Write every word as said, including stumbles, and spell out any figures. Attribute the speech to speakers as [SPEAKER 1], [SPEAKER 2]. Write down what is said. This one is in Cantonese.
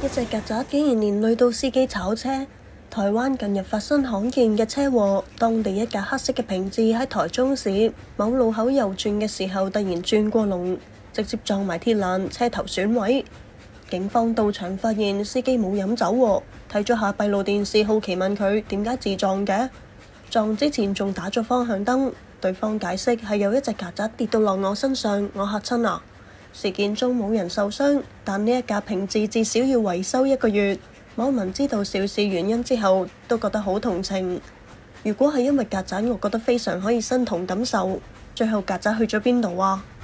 [SPEAKER 1] 隻曱甴竟然連累到司機炒車。台灣近日發生罕見嘅車禍，當地一架黑色嘅平治喺台中市某路口右轉嘅時候，突然轉過龍，直接撞埋鐵欄，車頭損毀。警方到場發現司機冇飲酒喎，睇咗下閉路電視，好奇問佢點解自撞嘅，撞之前仲打咗方向燈。對方解釋係有一隻曱甴跌到落我身上，我嚇親啊。事件中冇人受傷，但呢一架平治至少要維修一個月。網民知道肇事原因之後，都覺得好同情。如果係因為曱甴，我覺得非常可以身同感受。最後曱甴去咗邊度啊？